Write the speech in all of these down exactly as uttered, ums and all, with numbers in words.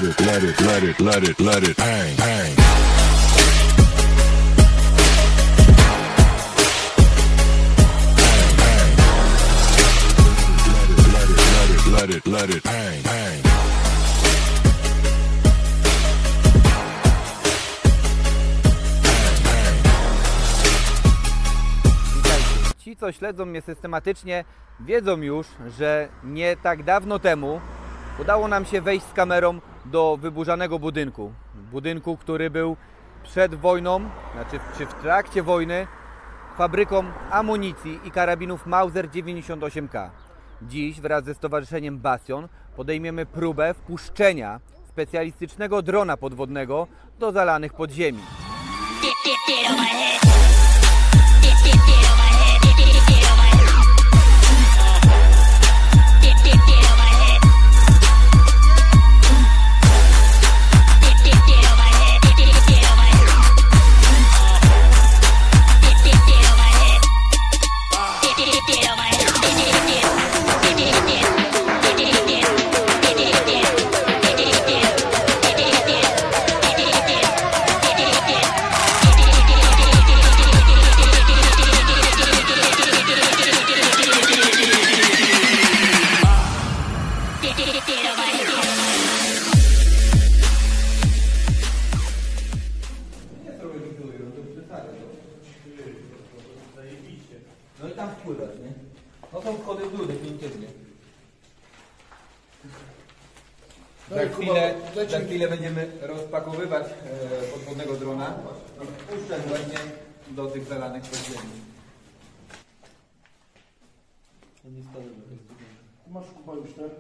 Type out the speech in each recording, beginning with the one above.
it, let it, let it, let it, let it bang, bang. Let it, let it, bang, bang. Ci, co śledzą mnie systematycznie, wiedzą już, że nie tak dawno temu udało nam się wejść z kamerą do wyburzanego budynku. Budynku, który był przed wojną, znaczy czy w trakcie wojny, fabryką amunicji i karabinów Mauser dziewięćdziesiąt osiem K. Dziś wraz ze Stowarzyszeniem Bastion podejmiemy próbę wpuszczenia specjalistycznego drona podwodnego do zalanych podziemi. No i tam wpływasz, nie? No są wchody w dół, definitywnie. Za chwilę, za chwilę będziemy rozpakowywać e, podwodnego drona. Wpuszczać właśnie do tych zalanych podziemi. Masz kupa już, tak?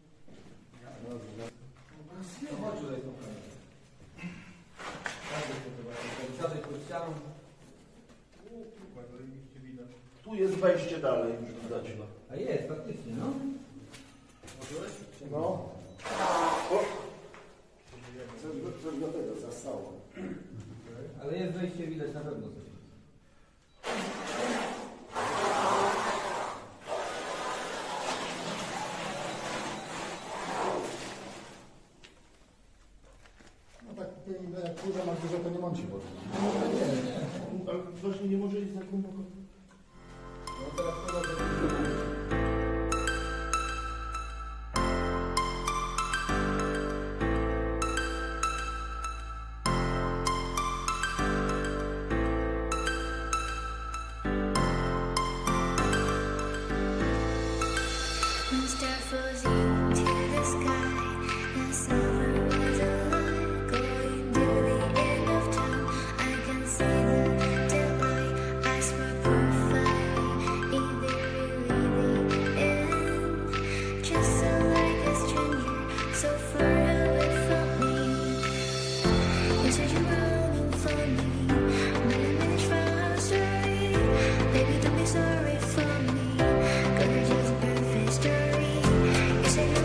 Chodź tutaj tą kamerę. Siadaj pod ścianą. Tu jest wejście dalej, już widać. A jest, faktycznie, no. No. O! Coś do tego zastało. Ale jest wejście, widać na pewno coś. No tak, jak kurza ma dużo, to nie mąci wody. No, nie, nie. Ale właśnie nie może iść za głęboko. No teraz to Baby, don't be sorry for me, 'cause it's just a perfect story. You say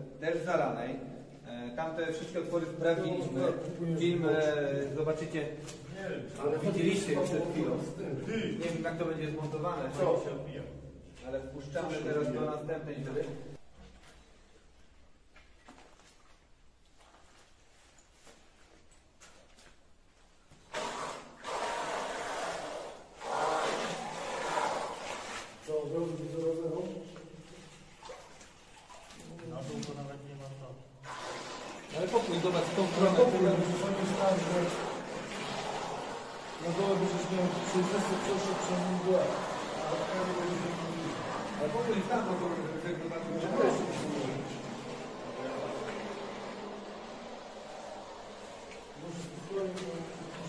też zalanej. E, Tamte wszystkie otwory sprawdziliśmy. Film e, zobaczycie, ale widzieliście już przed chwilą. Nie wiem, jak to będzie zmontowane, ale wpuszczamy teraz do następnej dziury. Co, zero zero zero? Na dół to nawet nie ma co. Ale popój, zobacz tą No stronę. to powiem, że sobie stać, że na dole będziesz miał przejrzysty przeszedł przez mgłę. A tak nie będzie mówił. Ale popój tam, bo to żeby zobaczyć. Może spokojnie.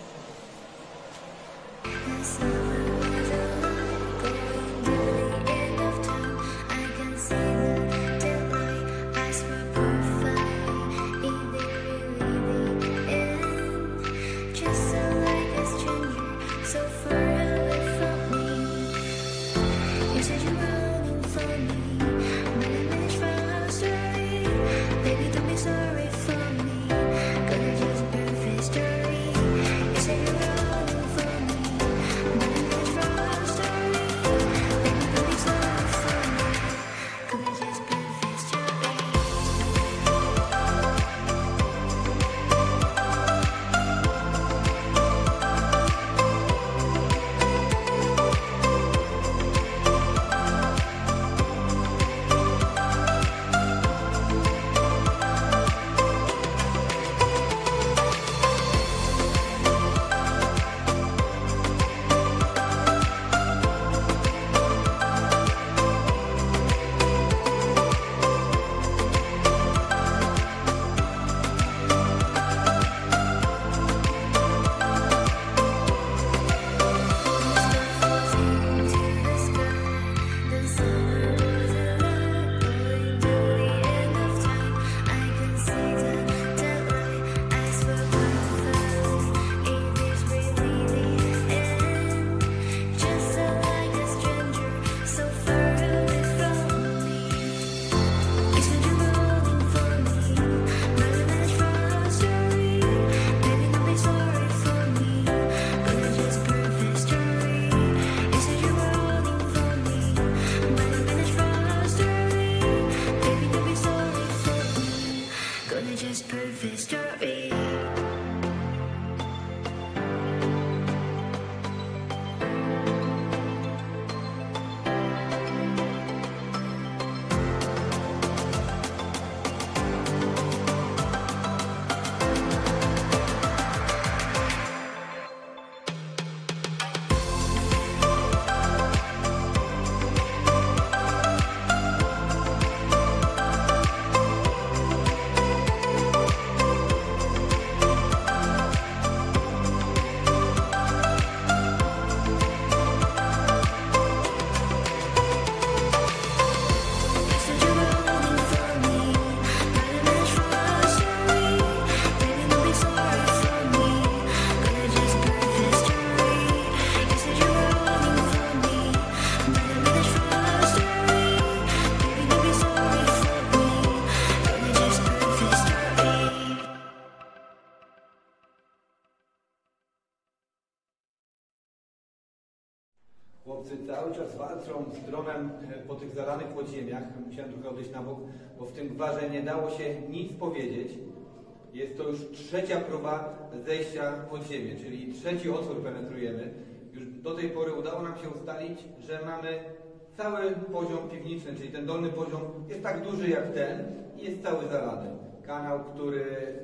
Chłopcy cały czas walczą z dronem po tych zalanych podziemiach. Musiałem trochę odejść na bok, bo w tym gwarze nie dało się nic powiedzieć. Jest to już trzecia próba zejścia pod ziemię, czyli trzeci otwór penetrujemy. Już do tej pory udało nam się ustalić, że mamy cały poziom piwniczny, czyli ten dolny poziom jest tak duży jak ten i jest cały zalany. Kanał, który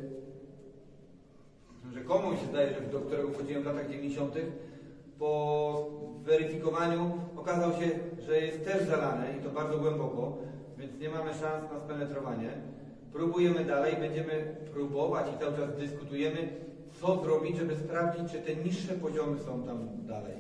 rzekomo mi się zdaje, że do którego wchodziłem w latach dziewięćdziesiątych, po weryfikowaniu okazało się, że jest też zalany i to bardzo głęboko, więc nie mamy szans na spenetrowanie. Próbujemy dalej, będziemy próbować i cały czas dyskutujemy, co zrobić, żeby sprawdzić, czy te niższe poziomy są tam dalej.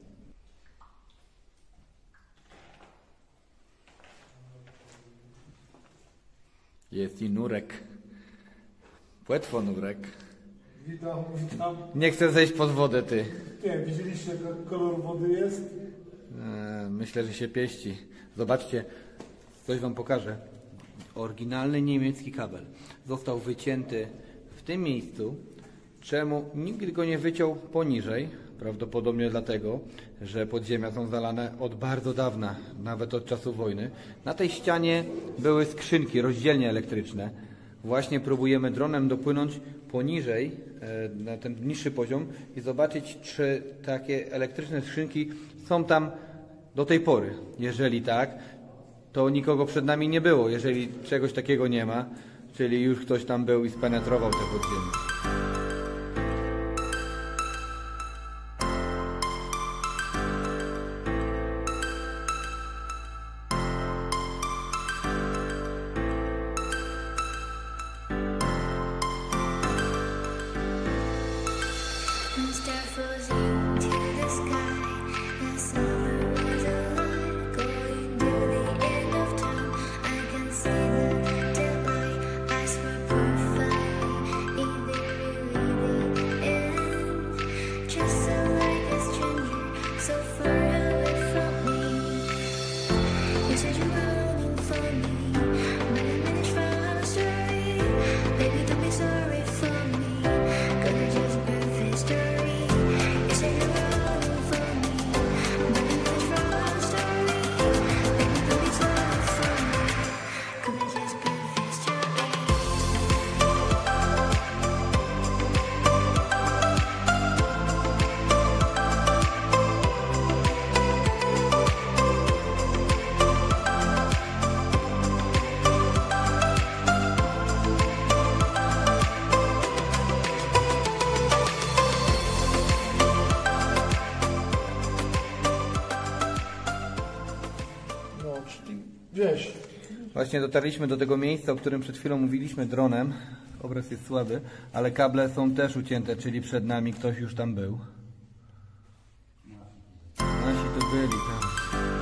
Jest i nurek. Płetwonurek. Witam, witam. Nie chcę zejść pod wodę, ty. Nie, widzieliście, jak kolor wody jest? Eee, myślę, że się pieści. Zobaczcie, coś wam pokażę. Oryginalny niemiecki kabel. Został wycięty w tym miejscu. Czemu nikt go nie wyciął poniżej? Prawdopodobnie dlatego, że podziemia są zalane od bardzo dawna, nawet od czasu wojny. Na tej ścianie były skrzynki, rozdzielnie elektryczne. Właśnie próbujemy dronem dopłynąć poniżej, na ten niższy poziom i zobaczyć, czy takie elektryczne skrzynki są tam do tej pory. Jeżeli tak, to nikogo przed nami nie było. Jeżeli czegoś takiego nie ma, czyli już ktoś tam był i spenetrował te podziemie. Wiesz. Właśnie dotarliśmy do tego miejsca, o którym przed chwilą mówiliśmy dronem. Obraz jest słaby, ale kable są też ucięte, czyli przed nami ktoś już tam był. Nasi to byli tam.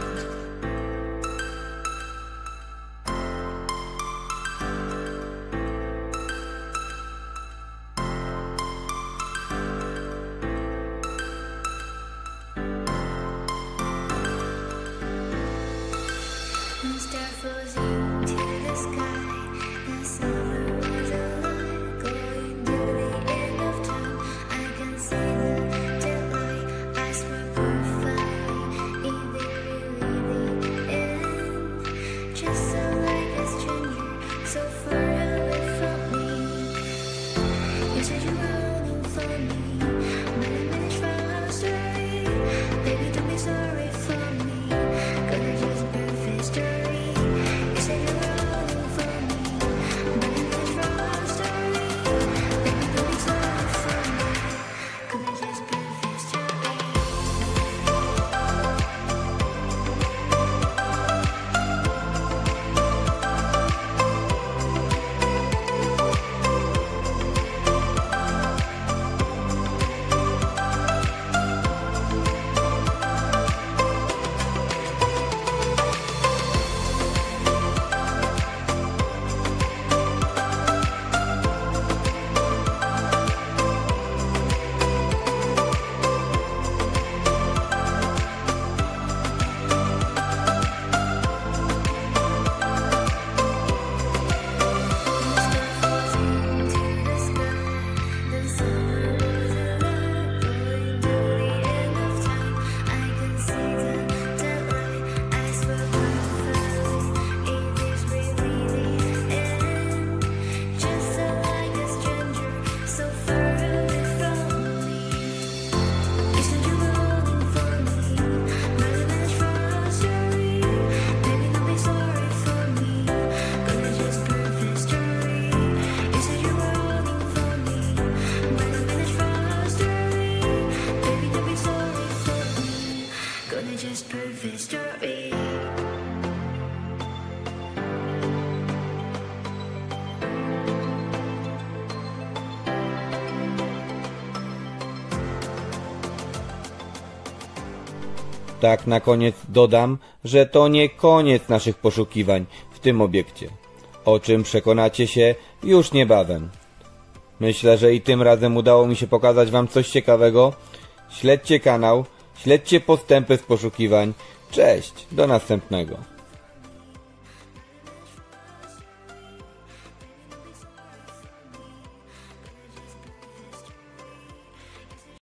Tak na koniec dodam, że to nie koniec naszych poszukiwań w tym obiekcie, o czym przekonacie się już niebawem. Myślę, że i tym razem udało mi się pokazać wam coś ciekawego. Śledźcie kanał, śledźcie postępy z poszukiwań. Cześć, do następnego.